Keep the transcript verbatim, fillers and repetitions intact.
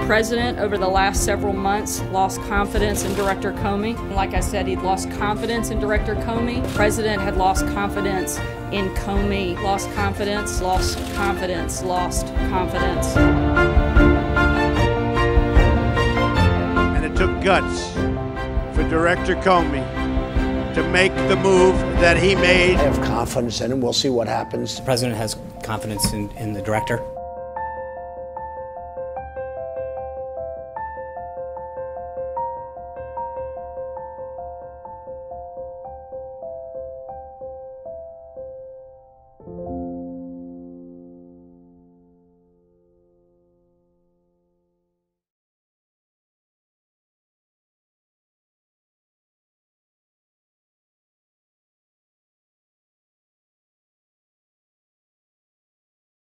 President, over the last several months, lost confidence in Director Comey. Like I said, he'd lost confidence in Director Comey. The President had lost confidence in Comey. Lost confidence, lost confidence, lost confidence. And it took guts for Director Comey to make the move that he made. I have confidence in him. We'll see what happens. The President has confidence in, in the Director.